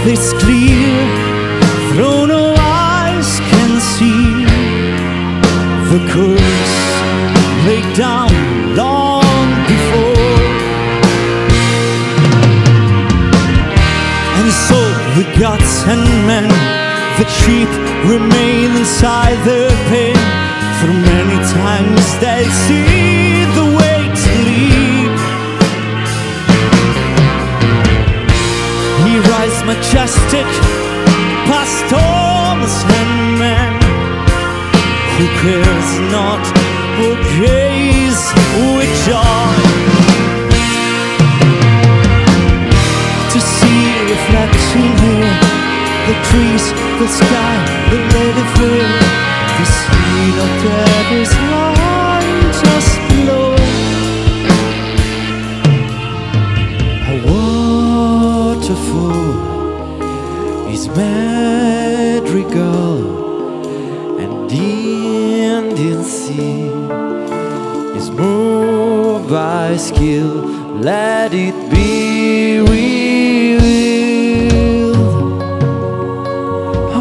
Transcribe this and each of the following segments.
is clear, though no eyes can see the curse laid down long before. And so the gods and men, the cheap, remain inside their pain. For many times they see the way to leave. He rides majestic past storms and men. Who cares not, who gaze with joy to see reflection here, the trees, the sky, the native wind, the sea of devil's line just below. A waterfall is madrigal, and the Indian Sea is moved by skill. Let it be revealed. A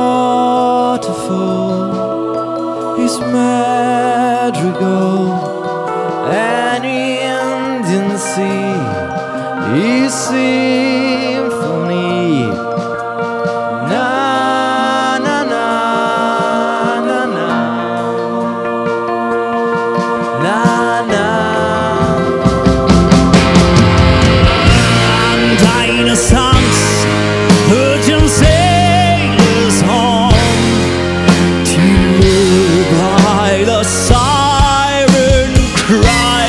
waterfall is madrigal, and the Indian Sea is symphony. Na na na na na na na. And Dinah songs urgent sailors home to by the siren cry.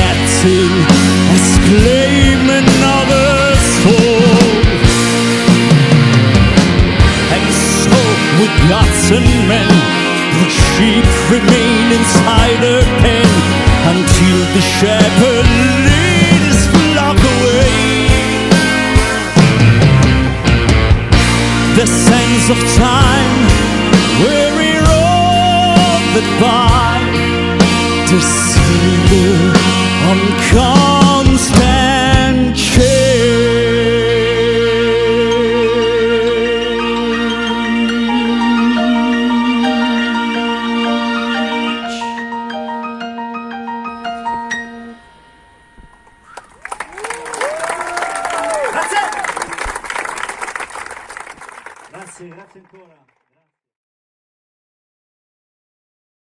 forgetting as claiming others' fall. And so with gods and men, the sheep remain inside her pen until the shepherd lead his flock away. The sands of time, weary road that by, to see on constant change. That's it. Grazie ancora.